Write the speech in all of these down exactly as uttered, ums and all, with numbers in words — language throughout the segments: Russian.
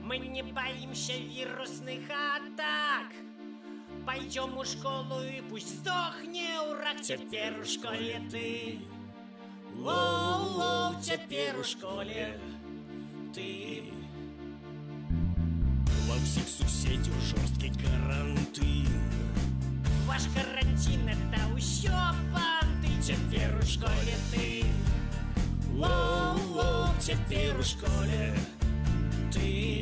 Мы не боимся вирусных атак. Пойдем в школу и пусть сдохне урак. Теперь в школе ты, воу-воу, теперь в школе ты. Во всех суседей жесткий карантин. Ваш карантин это усё понты. Теперь в школе ты, воу-воу, теперь в школе ты.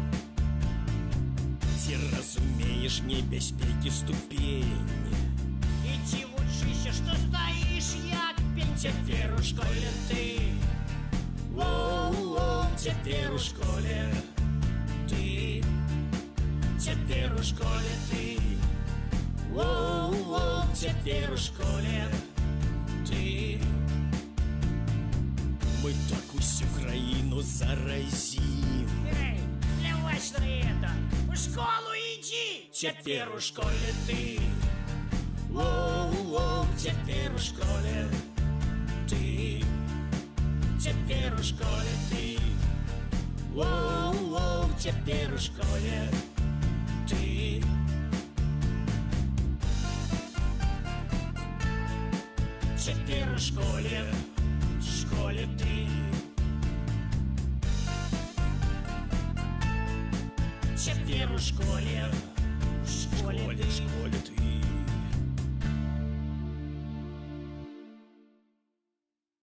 Ты разумеешь небяспекі ступень. Иди учися, что стоишь як пень. Теперь в школе ты, воу-воу, теперь в школе ты. Теперь в школе ты, воу-воу, теперь в школе ты. Мы так усю краіну заразим. Эй, плевать на это, в школу иди. Теперь в школе ты, воу-воу, теперь в школе ты. Теперь в школе ты, воу-воу, теперь в школе ты. Теперь в школе, в школе ты. Теперь в школе, в школе, в школе ты.